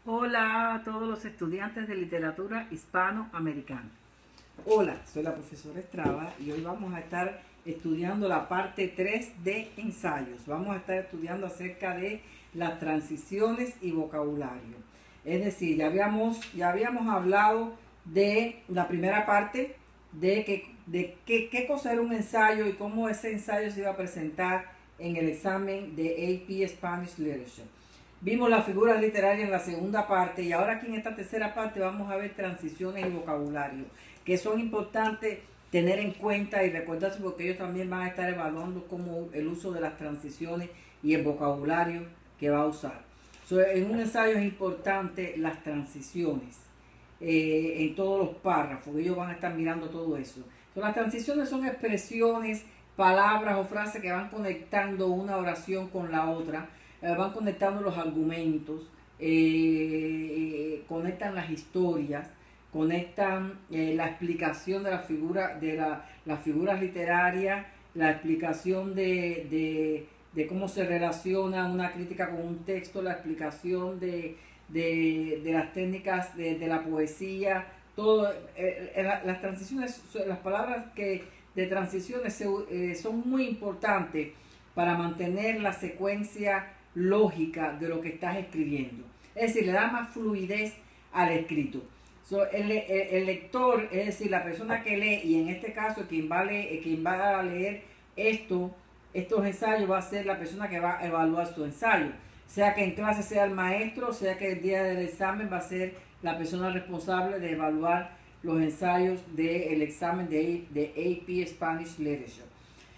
Hola a todos los estudiantes de literatura hispanoamericana. Hola, soy la profesora Estrada y hoy vamos a estar estudiando la parte 3 de ensayos. Vamos a estar estudiando acerca de las transiciones y vocabulario. Es decir, ya habíamos hablado de la primera parte de qué cosa era un ensayo y cómo ese ensayo se iba a presentar en el examen de AP Spanish Literature. Vimos las figuras literarias en la segunda parte y ahora aquí en esta tercera parte vamos a ver transiciones y vocabulario, que son importantes tener en cuenta y recordarse porque ellos también van a estar evaluando cómo el uso de las transiciones y el vocabulario que va a usar. En un ensayo es importante las transiciones en todos los párrafos, ellos van a estar mirando todo eso. Las transiciones son expresiones, palabras o frases que van conectando una oración con la otra. Van conectando los argumentos, conectan las historias, conectan la explicación de las figuras literarias, la explicación de cómo se relaciona una crítica con un texto, la explicación de las técnicas de la poesía, todo. Las transiciones, las palabras de transiciones son muy importantes para mantener la secuencia lógica de lo que estás escribiendo. Es decir, le da más fluidez al escrito. El lector, es decir, la persona que lee, y en este caso quien va a leer estos ensayos va a ser la persona que va a evaluar su ensayo. Sea que en clase sea el maestro, sea que el día del examen va a ser la persona responsable de evaluar los ensayos del examen de AP Spanish Literature.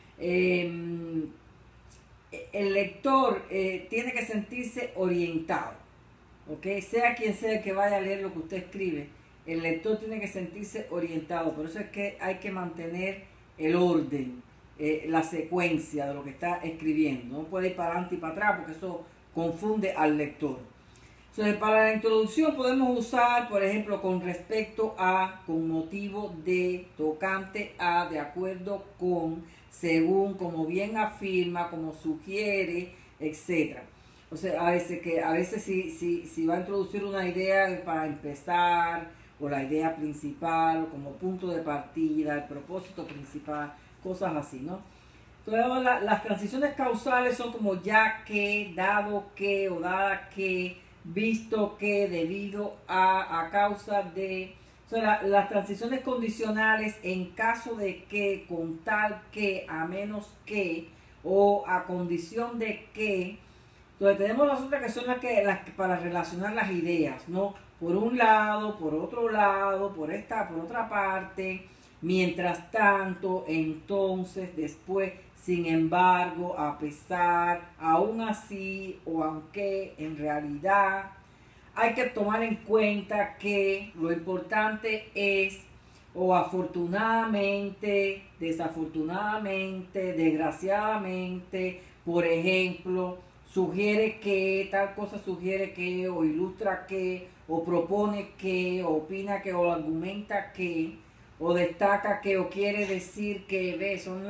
El lector tiene que sentirse orientado, ¿ok? Sea quien sea el que vaya a leer lo que usted escribe, el lector tiene que sentirse orientado. Por eso es que hay que mantener el orden, la secuencia de lo que está escribiendo. No puede ir para adelante y para atrás porque eso confunde al lector. Entonces, para la introducción podemos usar, por ejemplo, con respecto a, con motivo de, tocante a, de acuerdo con, según, como bien afirma, como sugiere, etc. O sea, a veces si va a introducir una idea para empezar, o la idea principal, o como punto de partida, el propósito principal, cosas así, ¿no? Entonces, las transiciones causales son como ya que, dado que, o dada que, visto que, debido a causa de. O sea, las transiciones condicionales en caso de que, con tal que, a menos que, o a condición de que. Entonces tenemos las otras que son las que para relacionar las ideas, ¿no? Por un lado, por otro lado, por otra parte, mientras tanto, entonces, después, sin embargo, a pesar, aún así o aunque, en realidad. Hay que tomar en cuenta que lo importante es, o afortunadamente, desafortunadamente, desgraciadamente, por ejemplo, sugiere que, tal cosa sugiere que, o ilustra que, o propone que, o opina que, o argumenta que, o destaca que, o quiere decir que, ve, son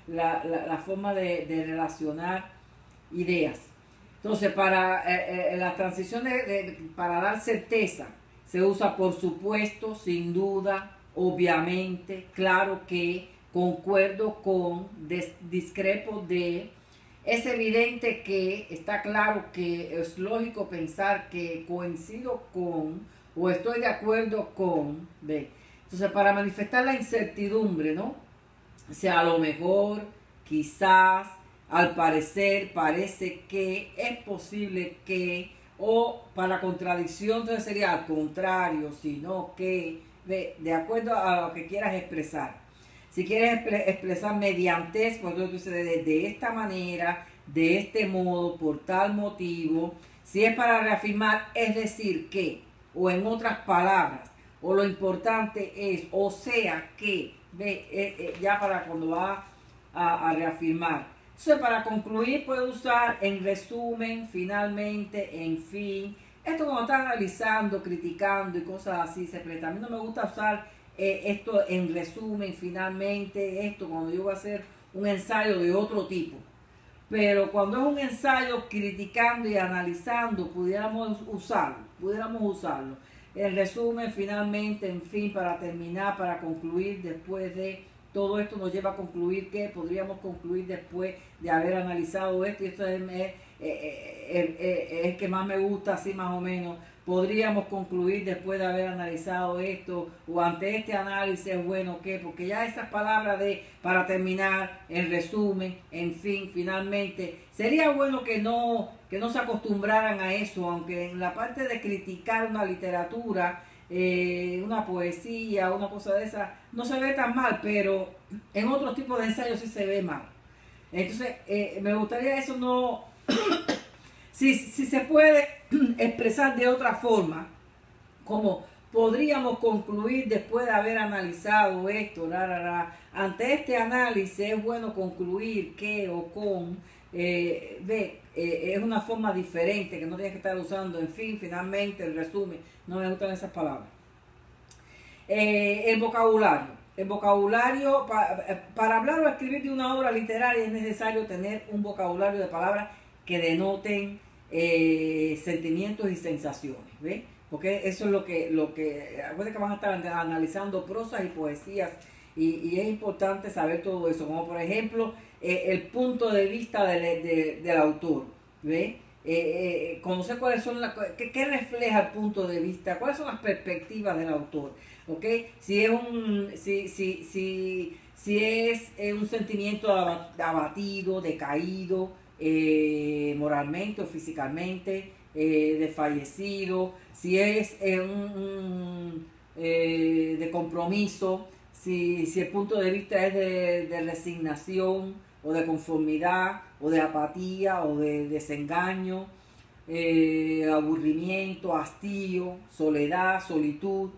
la forma de relacionar ideas. Entonces, para las transiciones, para dar certeza, se usa por supuesto, sin duda, obviamente, claro que, concuerdo con, discrepo de, es evidente que, está claro que, es lógico pensar que, coincido con, o estoy de acuerdo con, ¿ve? Entonces, para manifestar la incertidumbre, ¿no? O sea, a lo mejor, quizás, al parecer, parece que, es posible que, o para contradicción, entonces sería al contrario, sino que, de acuerdo a lo que quieras expresar. Si quieres expresar mediante, pues entonces tú dices de esta manera, de este modo, por tal motivo. Si es para reafirmar, es decir que, o en otras palabras, o lo importante es, o sea que, ya para cuando va a reafirmar. Entonces, para concluir, puede usar en resumen, finalmente, en fin. Esto cuando está analizando, criticando y cosas así se presta. A mí no me gusta usar esto en resumen, finalmente, esto cuando yo voy a hacer un ensayo de otro tipo. Pero cuando es un ensayo criticando y analizando, pudiéramos usarlo. pudiéramos usarlo. El resumen, finalmente, en fin, para terminar, para concluir, después de todo esto nos lleva a concluir que podríamos concluir después de haber analizado esto, y esto es el que más me gusta, así más o menos. Podríamos concluir después de haber analizado esto, o ante este análisis, bueno, ¿qué? Porque ya esas palabras de, para terminar, el resumen, en fin, finalmente, sería bueno que no se acostumbraran a eso, aunque en la parte de criticar una literatura, una poesía, una cosa de esa, no se ve tan mal, pero en otros tipos de ensayos sí se ve mal. Entonces, me gustaría eso no... si se puede expresar de otra forma, como podríamos concluir después de haber analizado esto, ante este análisis es bueno concluir que o con, es una forma diferente que no tienes que estar usando, en fin, finalmente, el resumen, no me gustan esas palabras. El vocabulario. El vocabulario, para hablar o escribir de una obra literaria es necesario tener un vocabulario de palabras que denoten sentimientos y sensaciones, ¿ves? Porque eso es lo que acuérdense que van a estar analizando prosas y poesías, y es importante saber todo eso, como por ejemplo el punto de vista del autor, ¿ves? Conocer cuáles son qué refleja el punto de vista, cuáles son las perspectivas del autor, ¿ok? Si es un sentimiento abatido, decaído, moralmente o físicamente, desfallecido, si es de compromiso, si el punto de vista es de resignación o de conformidad o de apatía o de desengaño, aburrimiento, hastío, soledad, solitud,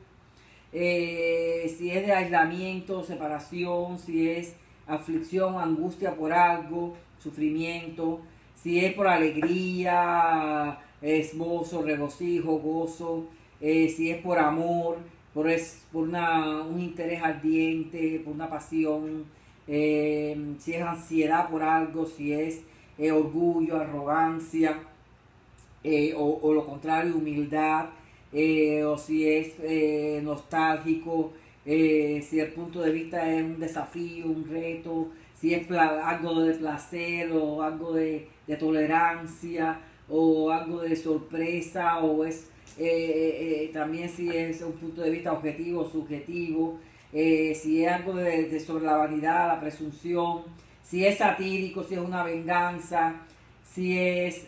si es de aislamiento, separación, si es aflicción, angustia por algo, sufrimiento, si es por alegría, esbozo, regocijo, gozo, si es por amor, por un interés ardiente, por una pasión, si es ansiedad por algo, si es orgullo, arrogancia, o lo contrario, humildad, o si es nostálgico, si el punto de vista es un desafío, un reto, si es algo de placer o algo de tolerancia o algo de sorpresa, o es también si es un punto de vista objetivo o subjetivo, si es algo sobre la vanidad, la presunción, si es satírico, si es una venganza, si es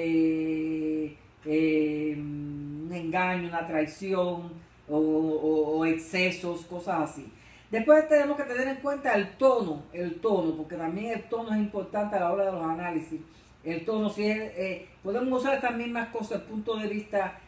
un engaño, una traición o excesos, cosas así. Después tenemos que tener en cuenta el tono, porque también el tono es importante a la hora de los análisis. El tono, si es, podemos usar estas mismas cosas, el punto de vista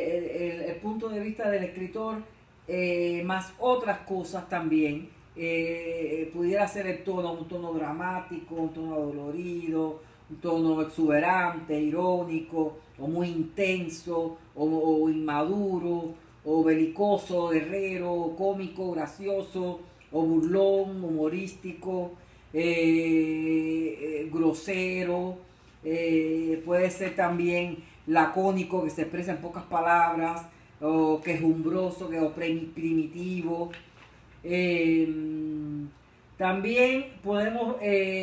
del escritor, más otras cosas también. Pudiera ser el tono, un tono dramático, un tono dolorido, un tono exuberante, irónico, o muy intenso, o inmaduro, o belicoso, guerrero, cómico, gracioso, o burlón, humorístico, grosero, puede ser también lacónico, que se expresa en pocas palabras, o quejumbroso, o primitivo. También podemos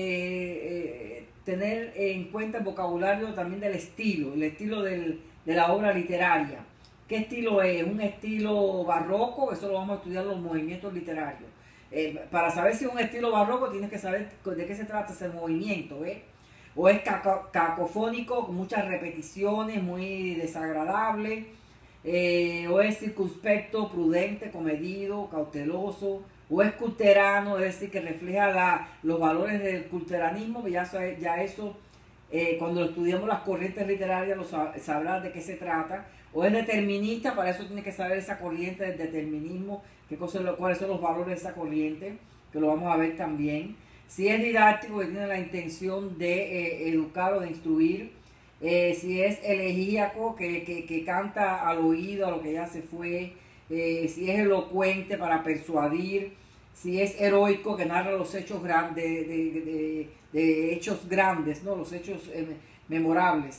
tener en cuenta el vocabulario también del estilo, el estilo de la obra literaria. ¿Qué estilo es? Un estilo barroco, eso lo vamos a estudiar en los movimientos literarios. Para saber si es un estilo barroco tienes que saber de qué se trata ese movimiento, ¿eh? O es cacofónico, con muchas repeticiones, muy desagradable, o es circunspecto, prudente, comedido, cauteloso, o es culterano, es decir, que refleja los valores del culteranismo, ya eso, cuando estudiamos las corrientes literarias sabrás de qué se trata. O es determinista, para eso tiene que saber esa corriente del determinismo, cuáles son los valores de esa corriente, que lo vamos a ver también. Si es didáctico, que tiene la intención de educar o de instruir. Si es elegíaco, que canta al oído a lo que ya se fue. Si es elocuente, para persuadir. Si es heroico, que narra los hechos grandes, de hechos grandes, ¿no? Los hechos memorables.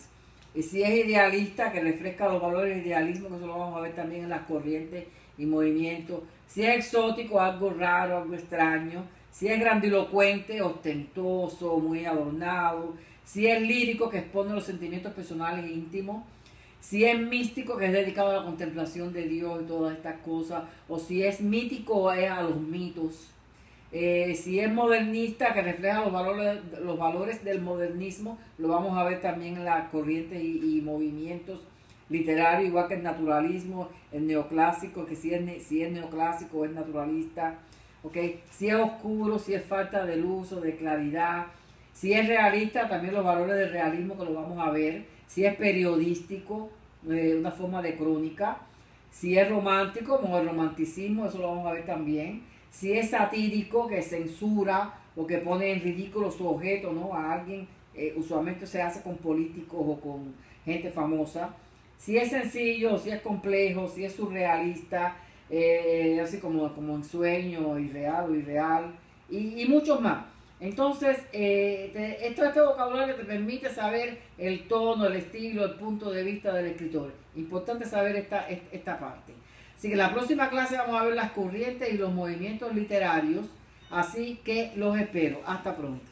Y si es idealista, que refresca los valores del idealismo, que eso lo vamos a ver también en las corrientes y movimientos. Si es exótico, algo raro, algo extraño. Si es grandilocuente, ostentoso, muy adornado. Si es lírico, que expone los sentimientos personales e íntimos. Si es místico, que es dedicado a la contemplación de Dios y todas estas cosas. O si es mítico, es a los mitos. Si es modernista, que refleja los valores del modernismo, lo vamos a ver también en las corrientes y movimientos literarios, igual que el naturalismo, el neoclásico, que si es neoclásico es naturalista, ¿okay? Si es oscuro, si es falta de luz o de claridad, si es realista, también los valores del realismo que lo vamos a ver, si es periodístico, una forma de crónica, si es romántico, como el romanticismo, eso lo vamos a ver también. Si es satírico, que censura o que pone en ridículo su objeto, ¿no? A alguien, usualmente se hace con políticos o con gente famosa. Si es sencillo, si es complejo, si es surrealista, así como ensueño, irreal o irreal, y muchos más. Entonces, este vocabulario te permite saber el tono, el estilo, el punto de vista del escritor. Importante saber esta parte. Así que en la próxima clase vamos a ver las corrientes y los movimientos literarios, así que los espero. Hasta pronto.